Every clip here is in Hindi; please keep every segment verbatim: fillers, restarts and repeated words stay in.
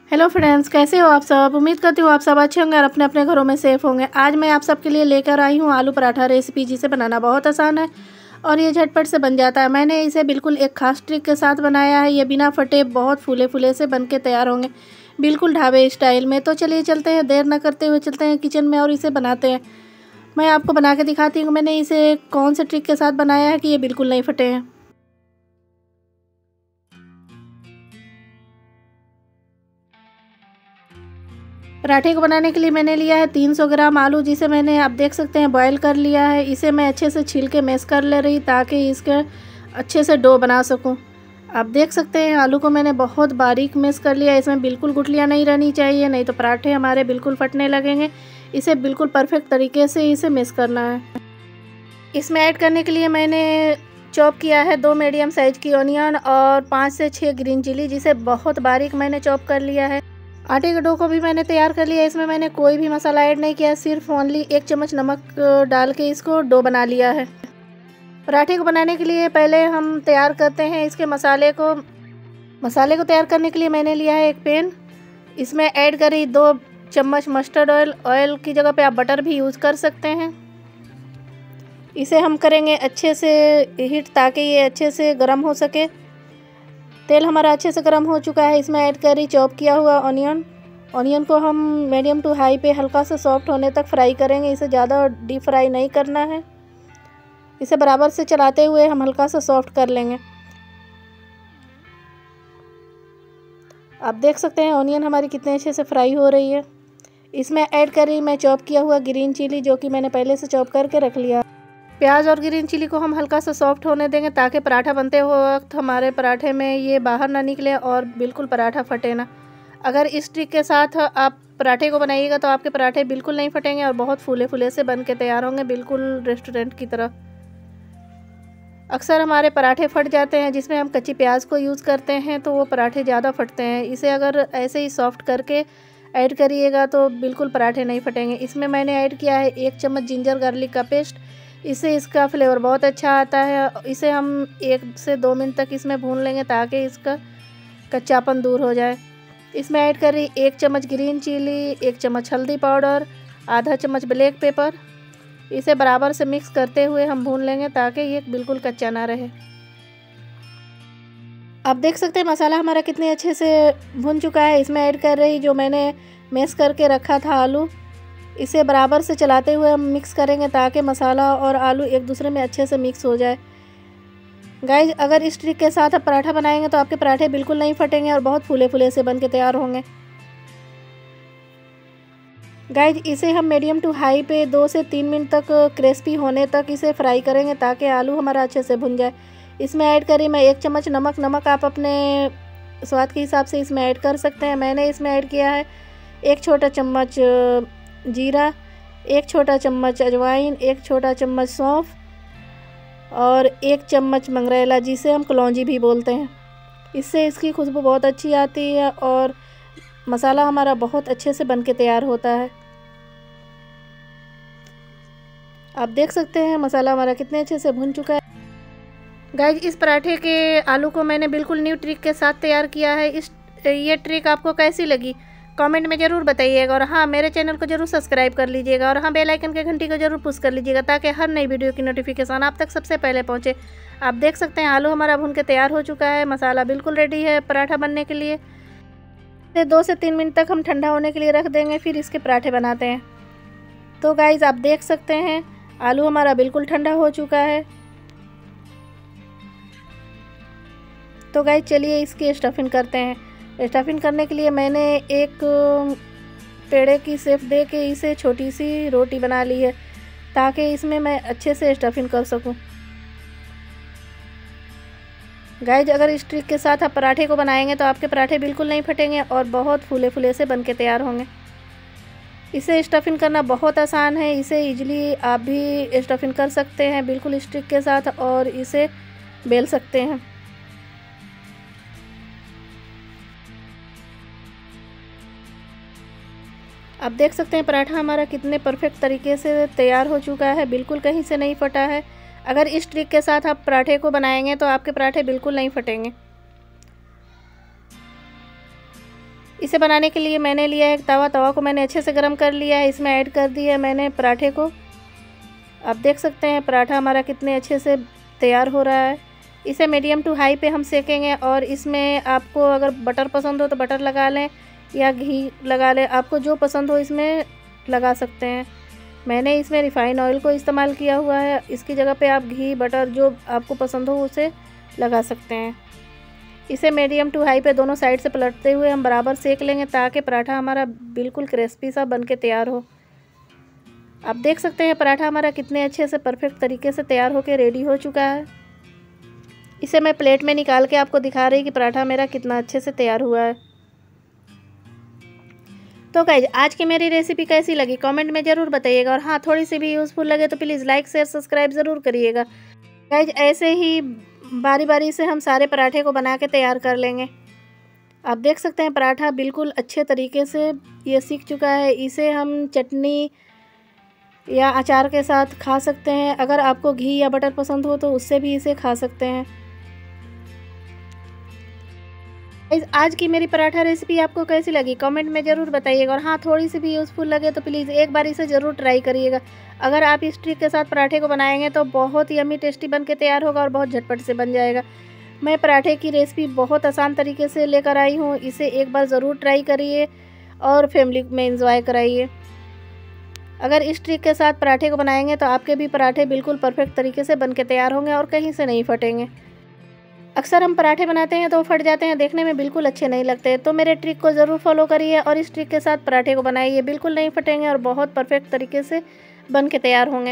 हेलो फ्रेंड्स, कैसे हो आप सब। उम्मीद करती हूँ आप सब अच्छे होंगे और अपने अपने घरों में सेफ़ होंगे। आज मैं आप सबके लिए लेकर आई हूँ आलू पराठा रेसिपी, जिसे बनाना बहुत आसान है और ये झटपट से बन जाता है। मैंने इसे बिल्कुल एक खास ट्रिक के साथ बनाया है। ये बिना फटे बहुत फूले फूले से बन के तैयार होंगे, बिल्कुल ढाबे स्टाइल में। तो चलिए चलते हैं, देर न करते हुए चलते हैं किचन में और इसे बनाते हैं। मैं आपको बना के दिखाती हूँ मैंने इसे कौन से ट्रिक के साथ बनाया है कि ये बिल्कुल नहीं फटे हैं। पराठे को बनाने के लिए मैंने लिया है तीन सौ ग्राम आलू, जिसे मैंने आप देख सकते हैं बॉईल कर लिया है। इसे मैं अच्छे से छील के मैश कर ले रही ताकि इसके अच्छे से डो बना सकूं। आप देख सकते हैं आलू को मैंने बहुत बारीक मैश कर लिया है। इसमें बिल्कुल गुठलियाँ नहीं रहनी चाहिए, नहीं तो पराठे हमारे बिल्कुल फटने लगेंगे। इसे बिल्कुल परफेक्ट तरीके से इसे मैश करना है। इसमें ऐड करने के लिए मैंने चॉप किया है दो मीडियम साइज़ की ऑनियन और पाँच से छः ग्रीन चिली, जिसे बहुत बारीक मैंने चॉप कर लिया है। आटे के डो को भी मैंने तैयार कर लिया है। इसमें मैंने कोई भी मसाला ऐड नहीं किया, सिर्फ ओनली एक चम्मच नमक डाल के इसको डो बना लिया है। पराठे को बनाने के लिए पहले हम तैयार करते हैं इसके मसाले को। मसाले को तैयार करने के लिए मैंने लिया है एक पैन। इसमें ऐड करी दो चम्मच मस्टर्ड ऑयल। ऑयल की जगह पे आप बटर भी यूज़ कर सकते हैं। इसे हम करेंगे अच्छे से हीट ताकि ये अच्छे से गर्म हो सके। तेल हमारा अच्छे से गर्म हो चुका है। इसमें ऐड करी चॉप किया हुआ ऑनियन। ऑनियन को हम मीडियम टू हाई पे हल्का सा सॉफ्ट होने तक फ्राई करेंगे। इसे ज़्यादा डीप फ्राई नहीं करना है। इसे बराबर से चलाते हुए हम हल्का सा सॉफ्ट कर लेंगे। आप देख सकते हैं ऑनियन हमारी कितने अच्छे से फ्राई हो रही है। इसमें ऐड करी मैं चॉप किया हुआ ग्रीन चिली, जो कि मैंने पहले से चॉप करके रख लिया। प्याज और ग्रीन चिली को हम हल्का सा सॉफ्ट होने देंगे ताकि पराठा बनते हुए वक्त हमारे पराठे में ये बाहर ना निकले और बिल्कुल पराठा फटे ना। अगर इस ट्रिक के साथ आप पराठे को बनाइएगा तो आपके पराठे बिल्कुल नहीं फटेंगे और बहुत फूले फूले से बन के तैयार होंगे, बिल्कुल रेस्टोरेंट की तरह। अक्सर हमारे पराठे फट जाते हैं, जिसमें हम कच्ची प्याज को यूज़ करते हैं तो वो पराठे ज़्यादा फटते हैं। इसे अगर ऐसे ही सॉफ्ट करके ऐड करिएगा तो बिल्कुल पराठे नहीं फटेंगे। इसमें मैंने ऐड किया है एक चम्मच जिंजर गार्लिक का पेस्ट। इससे इसका फ्लेवर बहुत अच्छा आता है। इसे हम एक से दो मिनट तक इसमें भून लेंगे ताकि इसका कच्चापन दूर हो जाए। इसमें ऐड करी एक चम्मच ग्रीन चिली, एक चम्मच हल्दी पाउडर, आधा चम्मच ब्लैक पेपर। इसे बराबर से मिक्स करते हुए हम भून लेंगे ताकि ये बिल्कुल कच्चा ना रहे। आप देख सकते हैं मसाला हमारा कितने अच्छे से भुन चुका है। इसमें ऐड कर रही जो मैंने मैश करके रखा था आलू। इसे बराबर से चलाते हुए हम मिक्स करेंगे ताकि मसाला और आलू एक दूसरे में अच्छे से मिक्स हो जाए। गाइज, अगर इस ट्रिक के साथ आप पराठा बनाएंगे तो आपके पराठे बिल्कुल नहीं फटेंगे और बहुत फूले फूले से बन के तैयार होंगे। गाइज, इसे हम मीडियम टू हाई पे दो से तीन मिनट तक क्रिस्पी होने तक इसे फ्राई करेंगे ताकि आलू हमारा अच्छे से भुन जाए। इसमें ऐड करी मैं एक चम्मच नमक। नमक आप अपने स्वाद के हिसाब से इसमें ऐड कर सकते हैं। मैंने इसमें ऐड किया है एक छोटा चम्मच जीरा, एक छोटा चम्मच अजवाइन, एक छोटा चम्मच सौंफ और एक चम्मच मंगरेला, जिसे हम कलौंजी भी बोलते हैं। इससे इसकी खुशबू बहुत अच्छी आती है और मसाला हमारा बहुत अच्छे से बन के तैयार होता है। आप देख सकते हैं मसाला हमारा कितने अच्छे से भुन चुका है। गाइज, इस पराठे के आलू को मैंने बिल्कुल न्यू ट्रिक के साथ तैयार किया है। इस ये ट्रिक आपको कैसी लगी कमेंट में ज़रूर बताइएगा। और हाँ, मेरे चैनल को ज़रूर सब्सक्राइब कर लीजिएगा और हाँ, बेल आइकन के घंटी को ज़रूर पुश कर लीजिएगा ताकि हर नई वीडियो की नोटिफिकेशन आप तक सबसे पहले पहुँचे। आप देख सकते हैं आलू हमारा भून के तैयार हो चुका है। मसाला बिल्कुल रेडी है पराठा बनने के लिए। दो से तीन मिनट तक हम ठंडा होने के लिए रख देंगे, फिर इसके पराठे बनाते हैं। तो गाइज़, आप देख सकते हैं आलू हमारा बिल्कुल ठंडा हो चुका है। तो गाइज़, चलिए इसकी स्टफिंग करते हैं। स्टफिंग करने के लिए मैंने एक पेड़े की शेप दे के इसे छोटी सी रोटी बना ली है ताकि इसमें मैं अच्छे से स्टफिंग कर सकूं। गाइज, अगर इस ट्रिक के साथ आप पराठे को बनाएंगे तो आपके पराठे बिल्कुल नहीं फटेंगे और बहुत फूले फूले से बन के तैयार होंगे। इसे स्टफिंग करना बहुत आसान है। इसे इजीली आप भी स्टफिंग कर सकते हैं बिल्कुल इस ट्रिक के साथ और इसे बेल सकते हैं। आप देख सकते हैं पराठा हमारा कितने परफेक्ट तरीके से तैयार हो चुका है, बिल्कुल कहीं से नहीं फटा है। अगर इस ट्रिक के साथ आप पराठे को बनाएंगे तो आपके पराठे बिल्कुल नहीं फटेंगे। इसे बनाने के लिए मैंने लिया है एक तवा। तवा को मैंने अच्छे से गर्म कर लिया है। इसमें ऐड कर दिया है मैंने पराठे को। आप देख सकते हैं पराठा हमारा कितने अच्छे से तैयार हो रहा है। इसे मीडियम टू हाई पे हम सेकेंगे। और इसमें आपको अगर बटर पसंद हो तो बटर लगा लें या घी लगा लें, आपको जो पसंद हो इसमें लगा सकते हैं। मैंने इसमें रिफ़ाइन ऑयल को इस्तेमाल किया हुआ है। इसकी जगह पे आप घी बटर जो आपको पसंद हो उसे लगा सकते हैं। इसे मीडियम टू हाई पे दोनों साइड से पलटते हुए हम बराबर सेक लेंगे ताकि पराठा हमारा बिल्कुल क्रिस्पी सा बन के तैयार हो। आप देख सकते हैं पराठा हमारा कितने अच्छे से परफेक्ट तरीके से तैयार होकर रेडी हो चुका है। इसे मैं प्लेट में निकाल के आपको दिखा रही कि पराठा मेरा कितना अच्छे से तैयार हुआ है। तो गाइज आज की मेरी रेसिपी कैसी लगी कमेंट में ज़रूर बताइएगा। और हाँ, थोड़ी सी भी यूज़फुल लगे तो प्लीज़ लाइक शेयर सब्सक्राइब ज़रूर करिएगा। गाइज ऐसे ही बारी बारी से हम सारे पराठे को बना के तैयार कर लेंगे। आप देख सकते हैं पराठा बिल्कुल अच्छे तरीके से ये सीख चुका है। इसे हम चटनी या अचार के साथ खा सकते हैं। अगर आपको घी या बटर पसंद हो तो उससे भी इसे खा सकते हैं। आज की मेरी पराठा रेसिपी आपको कैसी लगी कमेंट में ज़रूर बताइएगा। और हाँ, थोड़ी सी भी यूज़फुल लगे तो प्लीज़ एक बार इसे ज़रूर ट्राई करिएगा। अगर आप इस ट्रिक के साथ पराठे को बनाएंगे तो बहुत ही यम्मी टेस्टी बन के तैयार होगा और बहुत झटपट से बन जाएगा। मैं पराठे की रेसिपी बहुत आसान तरीके से लेकर आई हूँ। इसे एक बार ज़रूर ट्राई करिए और फैमिली में एंजॉय कराइए। अगर इस ट्रिक के साथ पराठे को बनाएंगे तो आपके भी पराठे बिल्कुल परफेक्ट तरीके से बन के तैयार होंगे और कहीं से नहीं फटेंगे। अक्सर हम पराठे बनाते हैं तो फट जाते हैं, देखने में बिल्कुल अच्छे नहीं लगते। तो मेरे ट्रिक को ज़रूर फॉलो करिए और इस ट्रिक के साथ पराठे को बनाइए, बिल्कुल नहीं फटेंगे और बहुत परफेक्ट तरीके से बन के तैयार होंगे।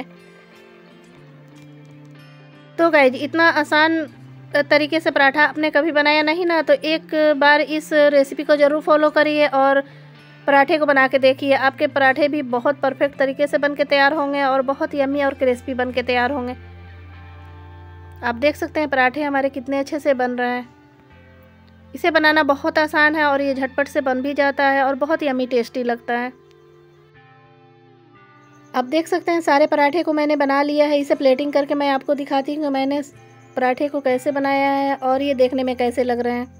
तो गाइज इतना आसान तरीके से पराठा आपने कभी बनाया नहीं ना, तो एक बार इस रेसिपी को ज़रूर फॉलो करिए और पराठे को बना के देखिए। आपके पराठे भी बहुत परफेक्ट तरीके से बन के तैयार होंगे और बहुत यम्मी और क्रिस्पी बन के तैयार होंगे। आप देख सकते हैं पराठे हमारे कितने अच्छे से बन रहे हैं। इसे बनाना बहुत आसान है और ये झटपट से बन भी जाता है और बहुत यम्मी टेस्टी लगता है। आप देख सकते हैं सारे पराठे को मैंने बना लिया है। इसे प्लेटिंग करके मैं आपको दिखाती हूँ कि मैंने पराठे को कैसे बनाया है और ये देखने में कैसे लग रहे हैं।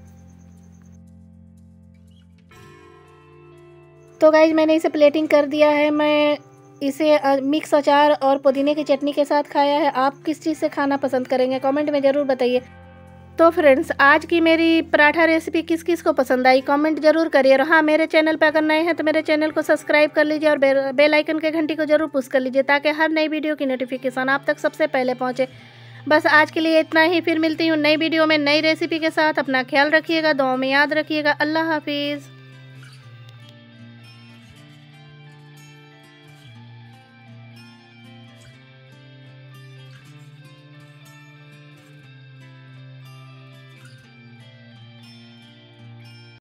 तो गाइज मैंने इसे प्लेटिंग कर दिया है। मैं इसे मिक्स अचार और पुदीने की चटनी के साथ खाया है। आप किस चीज़ से खाना पसंद करेंगे कमेंट में ज़रूर बताइए। तो फ्रेंड्स आज की मेरी पराठा रेसिपी किस किस को पसंद आई कमेंट ज़रूर करिए। और हाँ, मेरे चैनल पर अगर नए हैं तो मेरे चैनल को सब्सक्राइब कर लीजिए और बेल आइकन के घंटी को ज़रूर पुश कर लीजिए ताकि हर नई वीडियो की नोटिफिकेशन आप तक सबसे पहले पहुँचे। बस आज के लिए इतना ही, फिर मिलती हूँ नई वीडियो में नई रेसिपी के साथ। अपना ख्याल रखिएगा, दुआओं में याद रखिएगा। अल्लाह हाफिज़।